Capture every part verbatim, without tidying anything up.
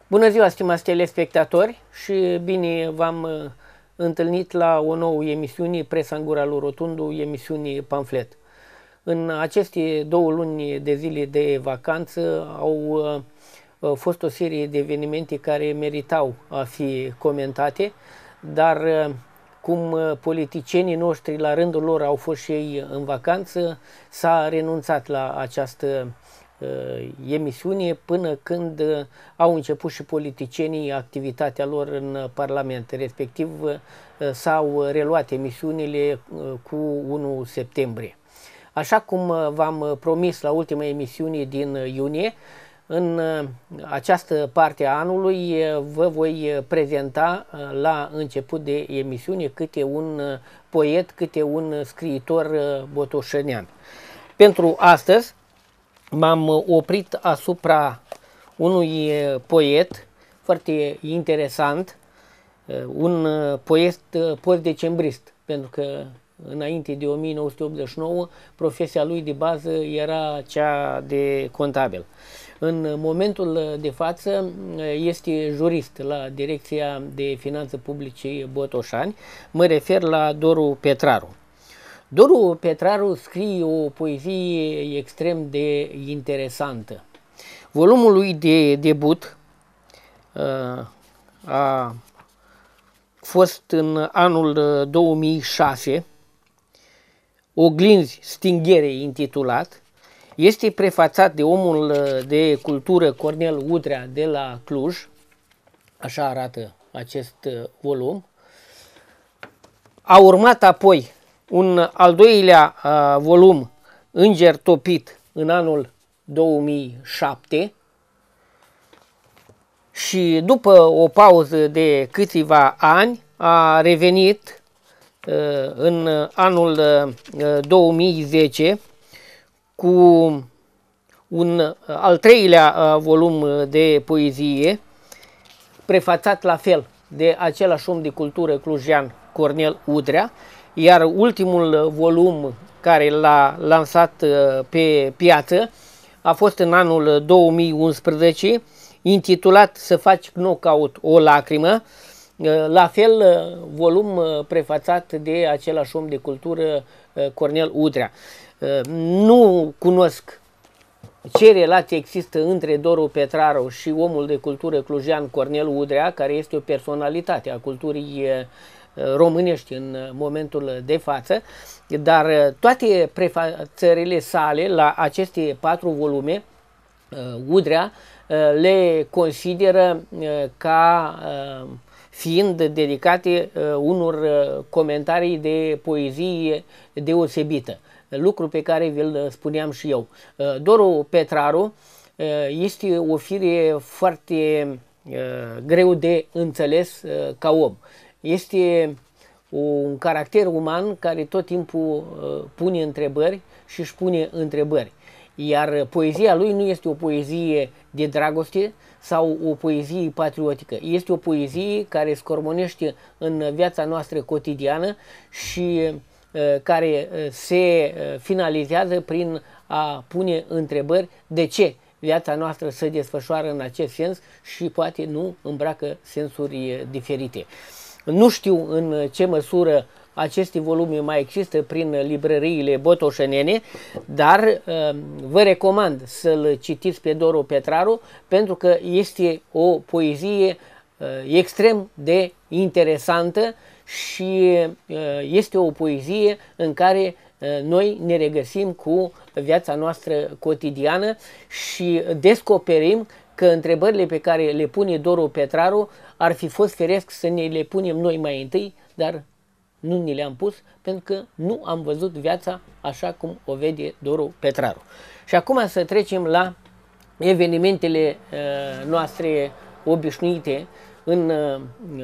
Bună ziua, stimați telespectatori, și bine v-am întâlnit la o nouă emisiune Presa în gura lui Rotundu, emisiune Pamflet. În aceste două luni de zile de vacanță au fost o serie de evenimente care meritau a fi comentate, dar cum politicienii noștri la rândul lor au fost și ei în vacanță, s-a renunțat la această emisiune până când au început și politicienii activitatea lor în Parlament, respectiv s-au reluat emisiunile cu unu septembrie. Așa cum v-am promis la ultima emisiune din iunie, în această parte a anului vă voi prezenta la început de emisiune câte un poet, câte un scriitor botoșănean. Pentru astăzi m-am oprit asupra unui poet foarte interesant, un poet post-decembrist, pentru că înainte de o mie nouă sute optzeci și nouă profesia lui de bază era cea de contabil. În momentul de față este jurist la Direcția de Finanțe Publice Botoșani. Mă refer la Doru Petraru. Doru Petraru scrie o poezie extrem de interesantă. Volumul lui de debut uh, a fost în anul două mii șase, Oglinzi stinghere intitulat. Este prefațat de omul de cultură Cornel Udrea de la Cluj. Așa arată acest volum. A urmat apoi un al doilea uh, volum, Înger topit, în anul două mii șapte, și după o pauză de câțiva ani a revenit uh, în anul uh, două mii zece cu un al treilea uh, volum de poezie, prefațat la fel de același om de cultură clujean, Cornel Udrea, iar ultimul volum care l-a lansat pe piață a fost în anul două mii unsprezece, intitulat Să faci knockout o lacrimă, la fel volum prefațat de același om de cultură, Cornel Udrea. Nu cunosc ce relație există între Doru Petraru și omul de cultură clujean Cornel Udrea, care este o personalitate a culturii românești în momentul de față, dar toate prefațările sale la aceste patru volume, Udrea le consideră ca fiind dedicate unor comentarii de poezie deosebită, lucru pe care vi-l spuneam și eu. Doru Petraru este o fire foarte greu de înțeles ca om. Este un caracter uman care tot timpul pune întrebări și își pune întrebări. Iar poezia lui nu este o poezie de dragoste sau o poezie patriotică. Este o poezie care scormonește în viața noastră cotidiană și care se finalizează prin a pune întrebări de ce viața noastră se desfășoară în acest sens și poate nu îmbracă sensuri diferite. Nu știu în ce măsură aceste volume mai există prin librăriile botoșănene, dar vă recomand să-l citiți pe Doru Petraru, pentru că este o poezie extrem de interesantă și este o poezie în care noi ne regăsim cu viața noastră cotidiană și descoperim că întrebările pe care le pune Doru Petraru ar fi fost firesc să ne le punem noi mai întâi, dar nu ni le-am pus pentru că nu am văzut viața așa cum o vede Doru Petraru. Și acum să trecem la evenimentele uh, noastre obișnuite. În uh,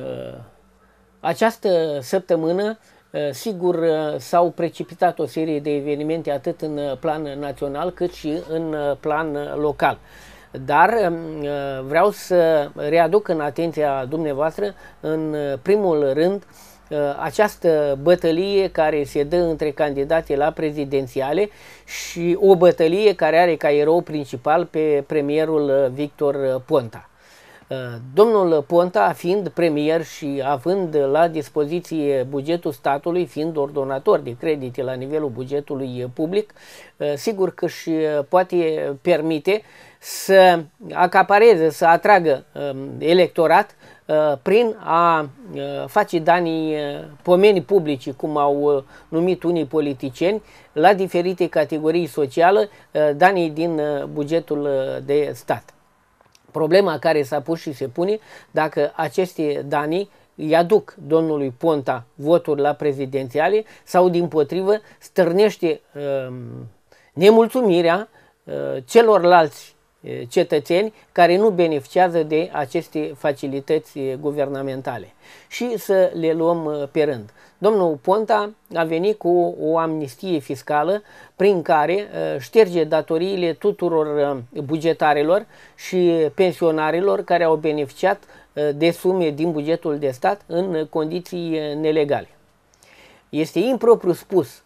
această săptămână, uh, sigur, uh, s-au precipitat o serie de evenimente atât în plan național cât și în plan local. Dar vreau să readuc în atenția dumneavoastră, în primul rând, această bătălie care se dă între candidații la prezidențiale și o bătălie care are ca erou principal pe premierul Victor Ponta. Domnul Ponta, fiind premier și având la dispoziție bugetul statului, fiind ordonator de credite la nivelul bugetului public, sigur că își poate permite să acapareze, să atragă electorat prin a face danii, pomenii publici, cum au numit unii politicieni, la diferite categorii sociale, danii din bugetul de stat. Problema care s-a pus și se pune, dacă aceste danii îi aduc domnului Ponta voturi la prezidențiale sau dimpotrivă stârnește uh, nemulțumirea uh, celorlalți uh, cetățeni care nu beneficiază de aceste facilități guvernamentale. Și să le luăm pe rând. Domnul Ponta a venit cu o amnistie fiscală prin care uh, șterge datoriile tuturor uh, bugetarilor și pensionarilor care au beneficiat uh, de sume din bugetul de stat în condiții uh, nelegale. Este impropriu spus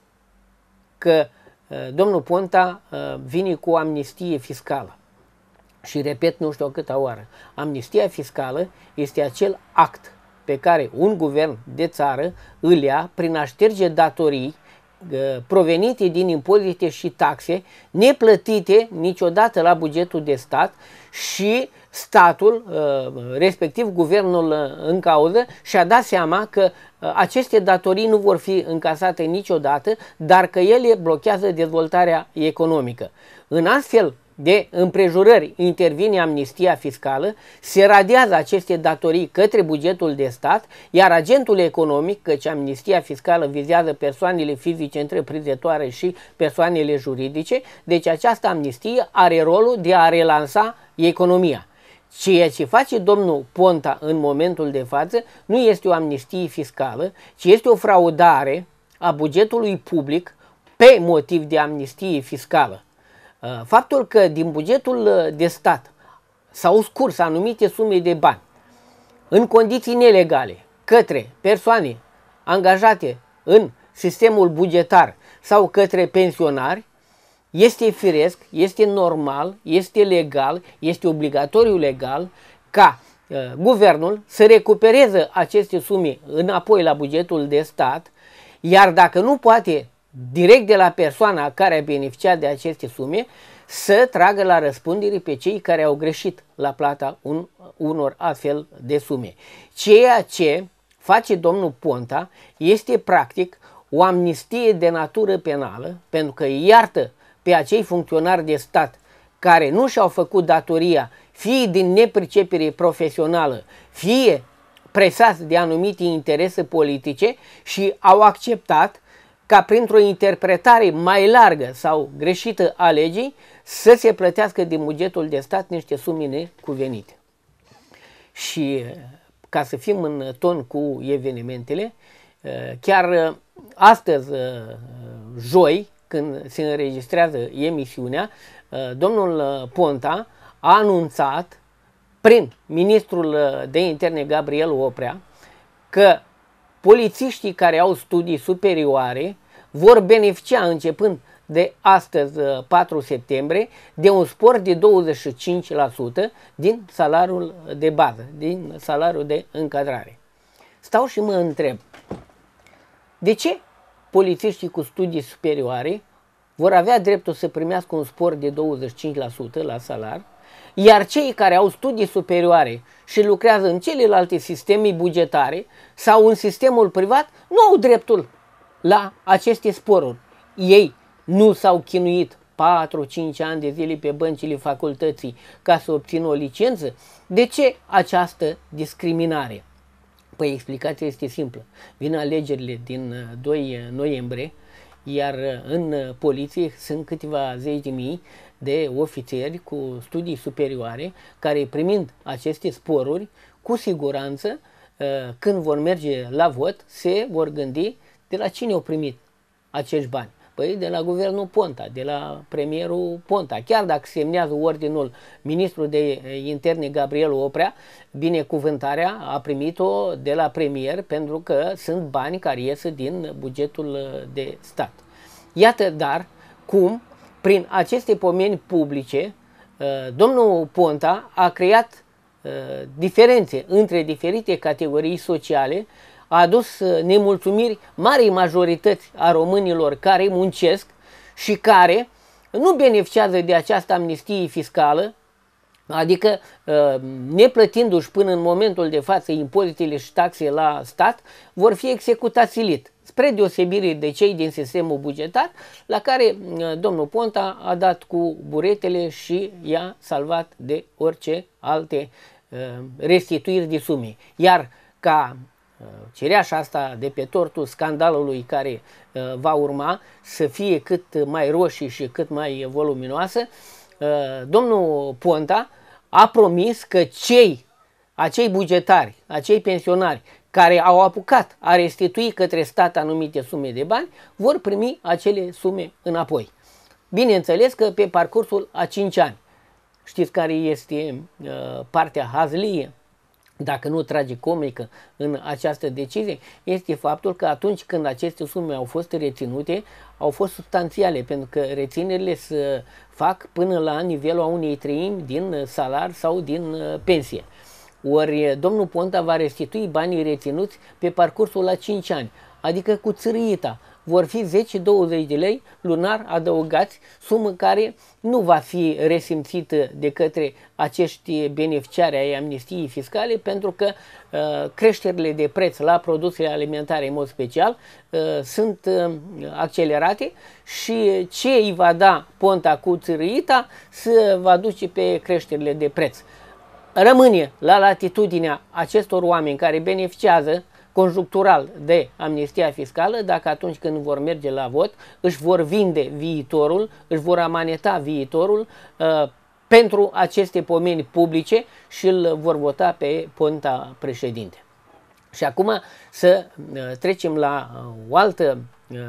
că uh, domnul Ponta uh, vine cu o amnistie fiscală. Și repet nu știu câta oară, amnistia fiscală este acel act pe care un guvern de țară îl ia prin a șterge datorii uh, provenite din impozite și taxe neplătite niciodată la bugetul de stat și statul, uh, respectiv guvernul uh, în cauză, și-a dat seama că uh, aceste datorii nu vor fi încasate niciodată, dar că ele blochează dezvoltarea economică. În astfel de împrejurări intervine amnistia fiscală, se radiază aceste datorii către bugetul de stat, iar agentul economic, căci amnistia fiscală vizează persoanele fizice întreprinzătoare și persoanele juridice, deci această amnistie are rolul de a relansa economia. Ceea ce face domnul Ponta în momentul de față nu este o amnistie fiscală, ci este o fraudare a bugetului public pe motiv de amnistie fiscală. Faptul că din bugetul de stat s-au scurs anumite sume de bani în condiții nelegale către persoane angajate în sistemul bugetar sau către pensionari este firesc, este normal, este legal, este obligatoriu legal ca uh, guvernul să recupereze aceste sume înapoi la bugetul de stat, iar dacă nu poate direct de la persoana care a beneficiat de aceste sume, să tragă la răspundere pe cei care au greșit la plata un, unor astfel de sume. Ceea ce face domnul Ponta este practic o amnistie de natură penală, pentru că iartă pe acei funcționari de stat care nu și-au făcut datoria, fie din nepricepere profesională, fie presați de anumite interese politice și au acceptat ca printr-o interpretare mai largă sau greșită a legii să se plătească din bugetul de stat niște sume necuvenite. Și ca să fim în ton cu evenimentele, chiar astăzi, joi, când se înregistrează emisiunea, domnul Ponta a anunțat prin ministrul de interne Gabriel Oprea că polițiștii care au studii superioare vor beneficia începând de astăzi, patru septembrie, de un spor de douăzeci și cinci la sută din salariul de bază, din salariul de încadrare. Stau și mă întreb, de ce polițiștii cu studii superioare vor avea dreptul să primească un spor de douăzeci și cinci la sută la salar, iar cei care au studii superioare și lucrează în celelalte sisteme bugetare sau în sistemul privat nu au dreptul la aceste sporuri? Ei nu s-au chinuit patru cinci ani de zile pe băncile facultății ca să obțină o licență? De ce această discriminare? Păi explicația este simplă. Vin alegerile din doi noiembrie, iar în poliție sunt câteva zeci de mii de ofițeri cu studii superioare care, primind aceste sporuri, cu siguranță, când vor merge la vot, se vor gândi de la cine au primit acești bani. Păi de la guvernul Ponta, de la premierul Ponta. Chiar dacă semnează ordinul ministrul de interne Gabriel Oprea, binecuvântarea a primit-o de la premier pentru că sunt bani care ies din bugetul de stat. Iată dar cum, prin aceste pomeni publice, domnul Ponta a creat diferențe între diferite categorii sociale a adus nemulțumiri marii majorități a românilor care muncesc și care nu beneficiază de această amnistie fiscală, adică neplătindu-și până în momentul de față impozitele și taxe la stat, vor fi executați silit, spre deosebire de cei din sistemul bugetar, la care domnul Ponta a dat cu buretele și i-a salvat de orice alte restituiri de sume. Iar ca cireașa asta de pe tortul scandalului care va urma să fie cât mai roșie și cât mai voluminoasă, domnul Ponta a promis că cei, acei bugetari, acei pensionari care au apucat a restitui către stat anumite sume de bani, vor primi acele sume înapoi. Bineînțeles că pe parcursul a cinci ani. Știți care este uh, partea hazlie, dacă nu tragicomică, în această decizie? Este faptul că atunci când aceste sume au fost reținute, au fost substanțiale, pentru că reținerile se fac până la nivelul a unei treimi din salar sau din uh, pensie. Ori domnul Ponta va restitui banii reținuți pe parcursul la cinci ani, adică cu țârâita. Vor fi zece douăzeci de lei lunar adăugați, sumă care nu va fi resimțită de către acești beneficiari ai amnistiei fiscale, pentru că uh, creșterile de preț la produsele alimentare, în mod special, uh, sunt uh, accelerate și ce îi va da Ponta cu țârâita se va duce pe creșterile de preț. Rămâne la latitudinea acestor oameni care beneficiază conjunctural de amnistia fiscală, dacă atunci când vor merge la vot își vor vinde viitorul, își vor amaneta viitorul uh, pentru aceste pomeni publice și îl vor vota pe Ponta președinte. Și acum să uh, trecem la uh, o altă uh,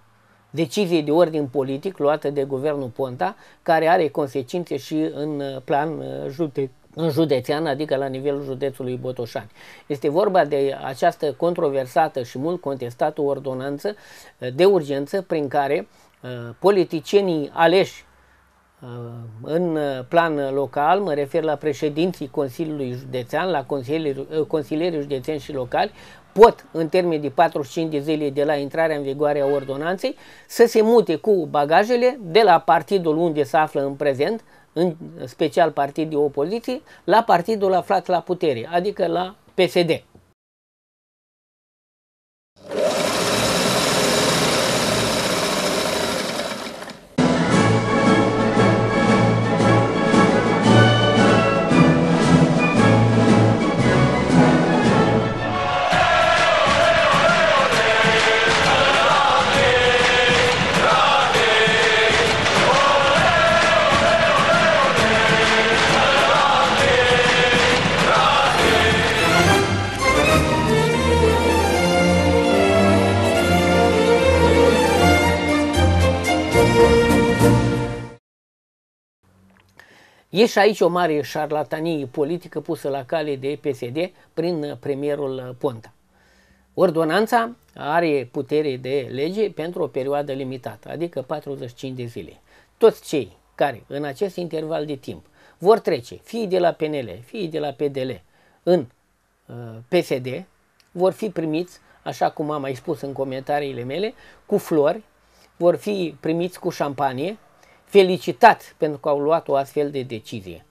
decizie de ordin politic luată de guvernul Ponta, care are consecințe și în plan uh, județean. în județean, adică la nivelul județului Botoșani. Este vorba de această controversată și mult contestată ordonanță de urgență prin care uh, politicienii aleși uh, în plan local, mă refer la președinții Consiliului Județean, la consilierii, uh, consilierii județeni și locali, pot, în termen de patruzeci și cinci de zile de la intrarea în vigoare a ordonanței, să se mute cu bagajele de la partidul unde se află în prezent, în special partid de opoziție, la partidul aflat la putere, adică la P S D. E și aici o mare șarlatanie politică pusă la cale de P S D prin premierul Ponta. Ordonanța are putere de lege pentru o perioadă limitată, adică patruzeci și cinci de zile. Toți cei care în acest interval de timp vor trece, fie de la P N L, fie de la P D L, în uh, P S D, vor fi primiți, așa cum am mai spus în comentariile mele, cu flori, vor fi primiți cu șampanie, felicitați pentru că au luat o astfel de decizie.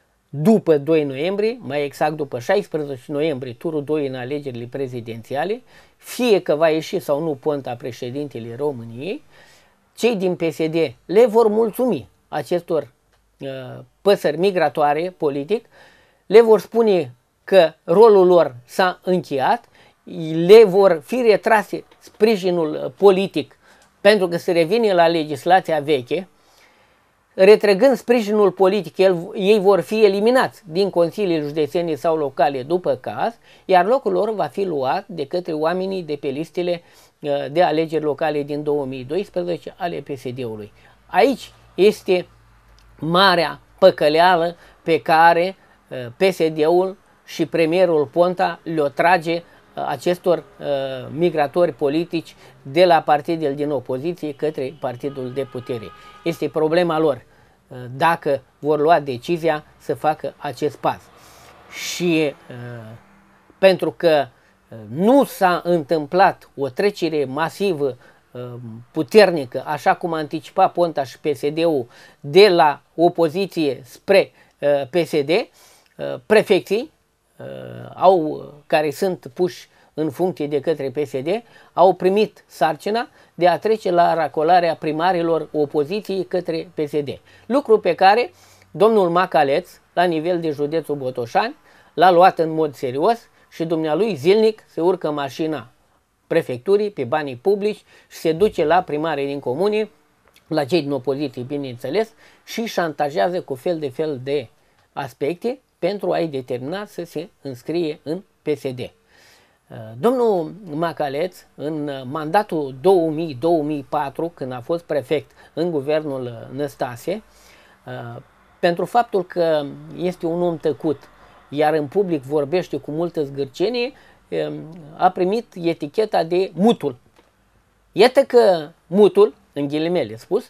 După doi noiembrie, mai exact după șaisprezece noiembrie, turul doi în alegerile prezidențiale, fie că va ieși sau nu Ponta președintele României, cei din P S D le vor mulțumi acestor uh, păsări migratoare politic, le vor spune că rolul lor s-a încheiat, le vor fi retrase sprijinul politic pentru că se revine la legislația veche. Retrăgând sprijinul politic, el, ei vor fi eliminați din consiliile județene sau locale după caz, iar locul lor va fi luat de către oamenii de pe listele de alegeri locale din două mii doisprezece ale P S D-ului. Aici este marea păcăleală pe care P S D-ul și premierul Ponta le-o trage acestor uh, migratori politici de la partidul din opoziție către partidul de putere. Este problema lor uh, dacă vor lua decizia să facă acest pas. și pentru că nu s-a întâmplat o trecere masivă, puternică, așa cum a anticipat Ponta și P S D-ul, de la opoziție spre P S D, prefecții au, care sunt puși în funcție de către P S D, au primit sarcina de a trece la racolarea primarilor opoziției către P S D. Lucru pe care domnul Macaleț, la nivel de județul Botoșani, l-a luat în mod serios și dumnealui zilnic se urcă mașina prefecturii pe banii publici și se duce la primarii din comune, la cei din opoziție, bineînțeles, și șantajează cu fel de fel de aspecte pentru a-i determina să se înscrie în P S D. Domnul Macaleț, în mandatul două mii două mii patru, când a fost prefect în guvernul Năstase, pentru faptul că este un om tăcut, iar în public vorbește cu multă zgârcenie, a primit eticheta de mutul. Iată că mutul, în ghilimele spus,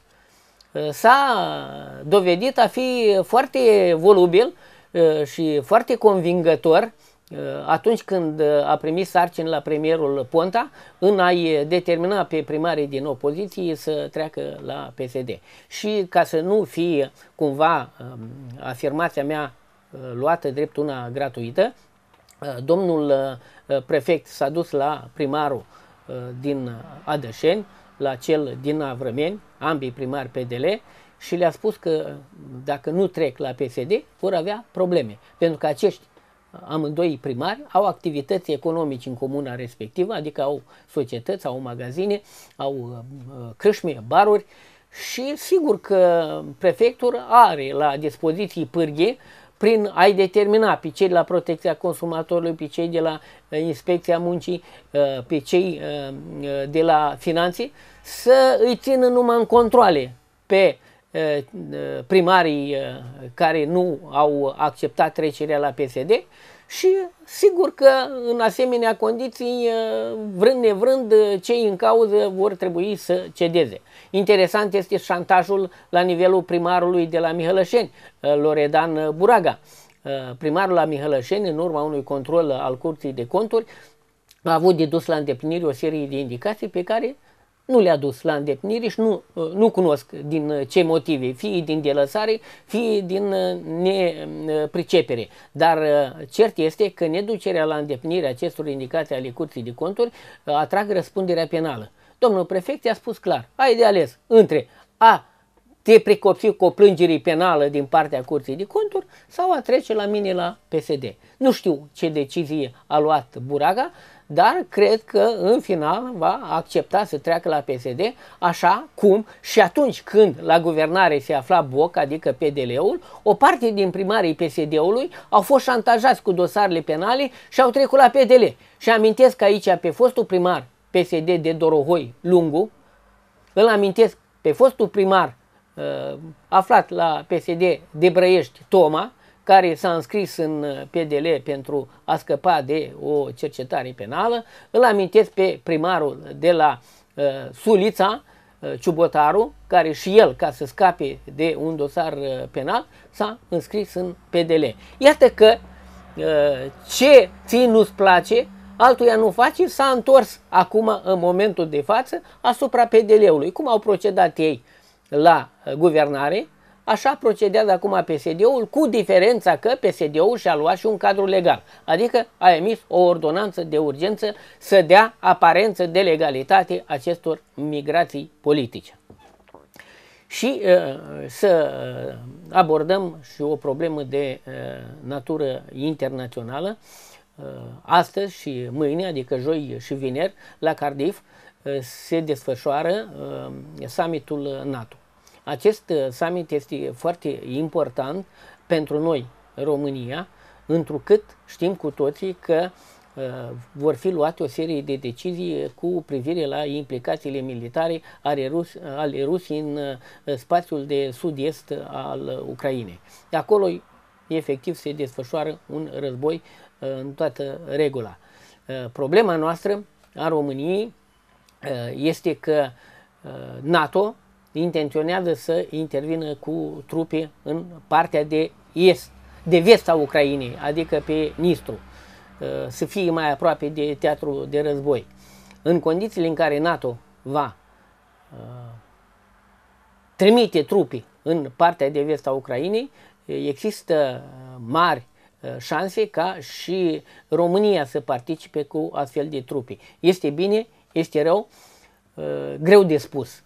s-a dovedit a fi foarte volubil și foarte convingător atunci când a primit sarcini la premierul Ponta în a-i determina pe primarii din opoziție să treacă la P S D. Și ca să nu fie cumva afirmația mea luată drept una gratuită, domnul prefect s-a dus la primarul din Adășeni, la cel din Avrămeni, ambii primari P D L, și le-a spus că dacă nu trec la P S D vor avea probleme, pentru că acești amândoi primari au activități economice în comuna respectivă, adică au societăți, au magazine, au crâșme, baruri, și sigur că prefectul are la dispoziție pârghie prin a-i determina pe cei de la protecția consumatorului, pe cei de la inspecția muncii, pe cei de la finanțe, să îi țină numai în controle pe primarii care nu au acceptat trecerea la P S D și sigur că în asemenea condiții, vrând nevrând, cei în cauză vor trebui să cedeze. Interesant este șantajul la nivelul primarului de la Mihălășeni, Loredan Buraga. Primarul la Mihălășeni, în urma unui control al Curții de Conturi, a avut de dus la îndeplinire o serie de indicații pe care nu le-a dus la îndeplinire și nu, nu cunosc din ce motive, fie din delăsare, fie din nepricepere. Dar cert este că neducerea la îndeplinire acestor indicații ale Curții de Conturi atrag răspunderea penală. Domnul prefect i-a spus clar, ai de ales între a te precopsi cu o plângere penală din partea Curții de Conturi sau a trece la mine la P S D. Nu știu ce decizie a luat Buraga, dar cred că în final va accepta să treacă la P S D, așa cum și atunci când la guvernare se afla Boc, adică P D L-ul, o parte din primarii P S D-ului au fost șantajați cu dosarele penale și au trecut la P D L. Și amintesc aici pe fostul primar P S D de Dorohoi, Lungu, îl amintesc pe fostul primar uh, aflat la P S D de Brăiești, Toma, care s-a înscris în P D L pentru a scăpa de o cercetare penală. Îl amintesc pe primarul de la uh, Sulița, uh, Ciubotaru, care și el, ca să scape de un dosar uh, penal, s-a înscris în P D L. Iată că uh, ce ție nu-ți place, altuia nu face, s-a întors acum, în momentul de față, asupra P D L-ului. Cum au procedat ei la uh, guvernare, așa procedează acum P S D-ul, cu diferența că P S D-ul și-a luat și un cadru legal, adică a emis o ordonanță de urgență să dea aparență de legalitate acestor migrații politice. Și uh, să abordăm și o problemă de uh, natură internațională. Uh, astăzi și mâine, adică joi și vineri, la Cardiff uh, se desfășoară uh, summitul NATO. Acest summit este foarte important pentru noi, România, întrucât știm cu toții că uh, vor fi luate o serie de decizii cu privire la implicațiile militare ale, Rus ale Rusiei în uh, spațiul de sud-est al Ucrainei. De acolo, efectiv, se desfășoară un război uh, în toată regula. Uh, problema noastră a României uh, este că uh, NATO intenționează să intervină cu trupe în partea de est, de vest a Ucrainei, adică pe Nistru, să fie mai aproape de teatru de război. În condițiile în care NATO va trimite trupe în partea de vest a Ucrainei, există mari șanse ca și România să participe cu astfel de trupe. Este bine, este rău, greu de spus.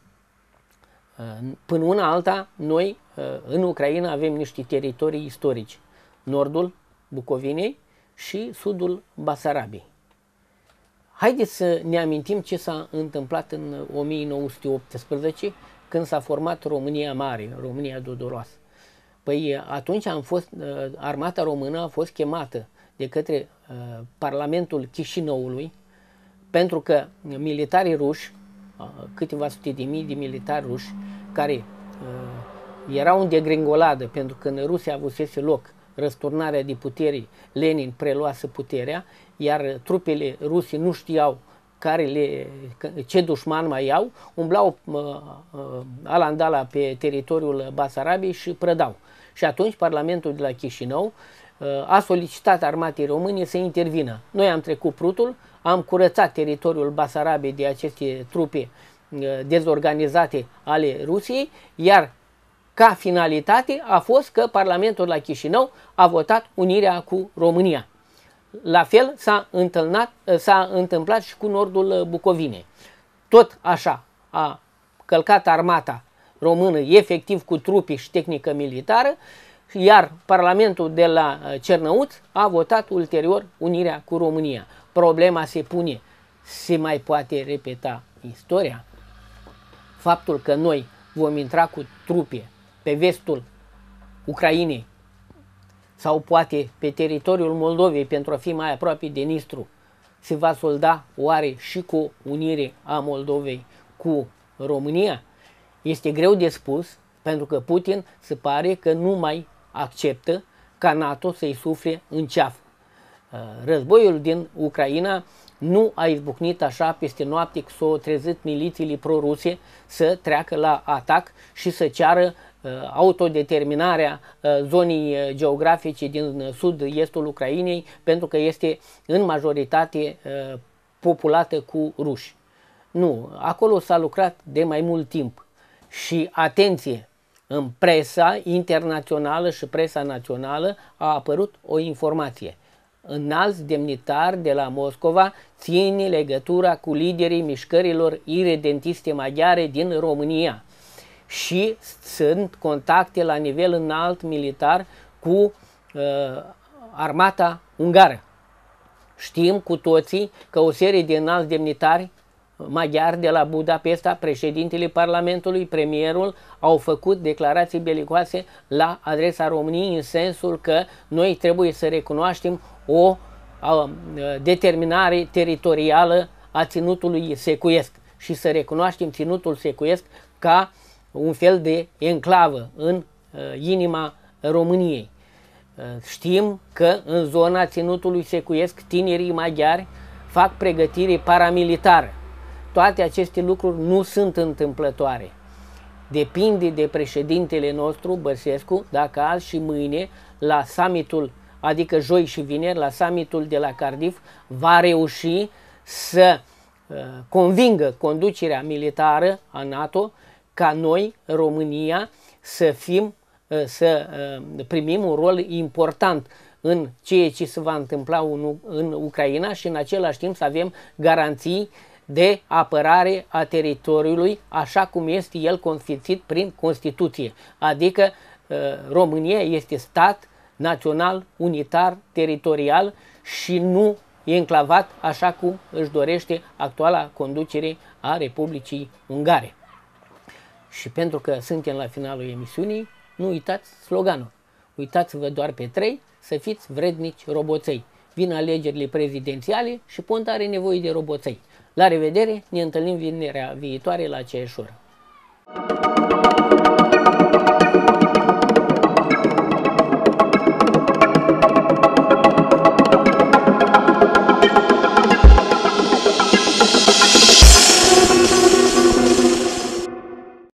Până una alta, noi în Ucraina avem niște teritorii istorici. Nordul Bucovinei și sudul Basarabiei. Haideți să ne amintim ce s-a întâmplat în o mie nouă sute optsprezece, când s-a format România Mare, România Dodoroasă. Păi atunci am fost, armata română a fost chemată de către uh, Parlamentul Chișinăului, pentru că militarii ruși, uh, câteva sute de mii de militari ruși, care uh, erau în degringoladă, pentru că în Rusia avusese loc răsturnarea de putere, Lenin preluase puterea, iar trupele ruse nu știau care le, ce dușman mai au, umblau uh, uh, alandala pe teritoriul Basarabiei și prădau. Și atunci Parlamentul de la Chișinău uh, a solicitat armatei române să intervină. Noi am trecut prutul, am curățat teritoriul Basarabiei de aceste trupe uh, dezorganizate ale Rusiei, iar ca finalitate a fost că Parlamentul la Chișinău a votat unirea cu România. La fel s-a întâmplat și cu nordul Bucovinei. Tot așa a călcat armata română efectiv cu trupe și tehnică militară, iar Parlamentul de la Cernăuț a votat ulterior unirea cu România. Problema se pune, se mai poate repeta istoria? Faptul că noi vom intra cu trupe pe vestul Ucrainei sau poate pe teritoriul Moldovei pentru a fi mai aproape de Nistru, se va solda oare și cu unire a Moldovei cu România? Este greu de spus, pentru că Putin se pare că nu mai acceptă ca NATO să-i sufle în ceafă. Războiul din Ucraina nu a izbucnit așa peste noapte, că s-au trezit milițiile proruse să treacă la atac și să ceară autodeterminarea zonei geografice din sud-estul Ucrainei, pentru că este în majoritate populată cu ruși. Nu, acolo s-a lucrat de mai mult timp. Și atenție, în presa internațională și presa națională a apărut o informație. Înalți demnitari de la Moscova țin legătura cu liderii mișcărilor iredentiste maghiare din România și sunt contacte la nivel înalt militar cu uh, armata ungară. Știm cu toții că o serie de înalți demnitari maghiari de la Budapesta, președintele Parlamentului, premierul, au făcut declarații belicoase la adresa României în sensul că noi trebuie să recunoaștem o a, determinare teritorială a ținutului secuiesc și să recunoaștem ținutul secuiesc ca un fel de enclavă în uh, inima României. Uh, știm că în zona ținutului secuiesc tinerii maghiari fac pregătire paramilitară. Toate aceste lucruri nu sunt întâmplătoare. Depinde de președintele nostru, Băsescu, dacă azi și mâine, la summitul, adică joi și vineri, la summitul de la Cardiff, va reuși să uh, convingă conducerea militară a NATO ca noi, România, să fim, uh, să uh, primim un rol important în ceea ce se va întâmpla în, în Ucraina și în același timp să avem garanții de apărare a teritoriului așa cum este el consfințit prin Constituție. Adică România este stat național, unitar, teritorial și nu enclavat așa cum își dorește actuala conducere a Republicii Ungare. Și pentru că suntem la finalul emisiunii, nu uitați sloganul. Uitați-vă doar pe trei, să fiți vrednici roboței. Vin alegerile prezidențiale și Ponta are nevoie de roboței. La revedere, ne întâlnim vinerea viitoare la aceeași oră.